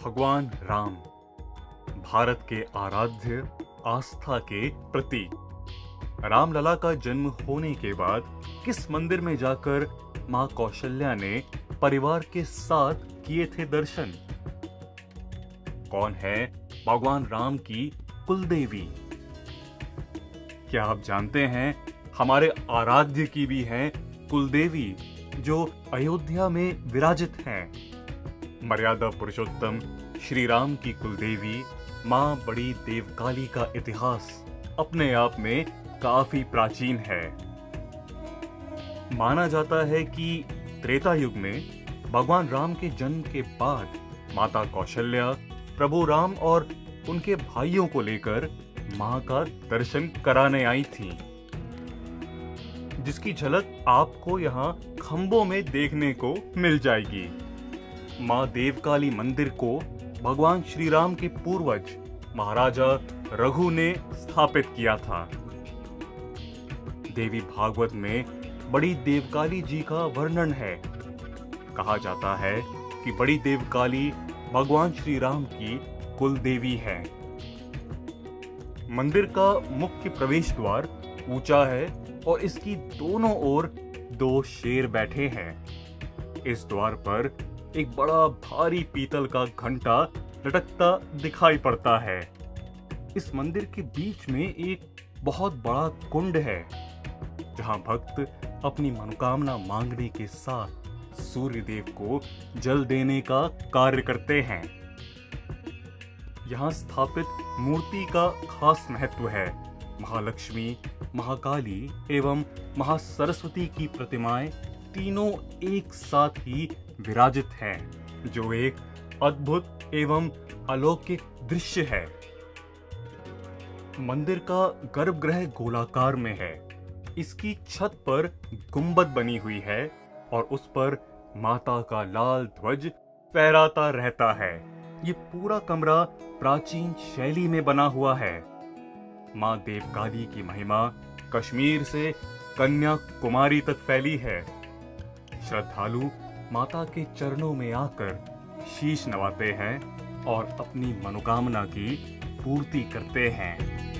भगवान राम भारत के आराध्य आस्था के प्रतीक। रामलला का जन्म होने के बाद किस मंदिर में जाकर मां कौशल्या ने परिवार के साथ किए थे दर्शन? कौन है भगवान राम की कुलदेवी? क्या आप जानते हैं हमारे आराध्य की भी है कुलदेवी जो अयोध्या में विराजित हैं? मर्यादा पुरुषोत्तम श्री राम की कुलदेवी मां बड़ी देवकाली का इतिहास अपने आप में काफी प्राचीन है। माना जाता है कि त्रेता युग में भगवान राम के जन्म के बाद माता कौशल्या प्रभु राम और उनके भाइयों को लेकर मां का दर्शन कराने आई थी, जिसकी झलक आपको यहां खंभों में देखने को मिल जाएगी। मां देवकाली मंदिर को भगवान श्री राम के पूर्वज महाराजा रघु ने स्थापित किया था। देवी भागवत में बड़ी देवकाली जी का वर्णन है। कहा जाता है कि बड़ी देवकाली भगवान श्री राम की कुल देवी है। मंदिर का मुख्य प्रवेश द्वार ऊंचा है और इसकी दोनों ओर दो शेर बैठे हैं। इस द्वार पर एक बड़ा भारी पीतल का घंटा लटकता दिखाई पड़ता है। इस मंदिर के बीच में एक बहुत बड़ा कुंड है, जहां भक्त अपनी मनोकामना मांगने के साथ सूर्य देव को जल देने का कार्य करते हैं। यहां स्थापित मूर्ति का खास महत्व है। महालक्ष्मी, महाकाली एवं महासरस्वती की प्रतिमाएं तीनों एक साथ ही विराजित हैं, जो एक अद्भुत एवं अलौकिक दृश्य है। मंदिर का गर्भगृह गोलाकार में है। इसकी छत पर गुंबद बनी हुई है और उस पर माता का लाल ध्वज फहराता रहता है। ये पूरा कमरा प्राचीन शैली में बना हुआ है। मां देवकाली की महिमा कश्मीर से कन्याकुमारी तक फैली है। श्रद्धालु माता के चरणों में आकर शीश नवाते हैं और अपनी मनोकामना की पूर्ति करते हैं।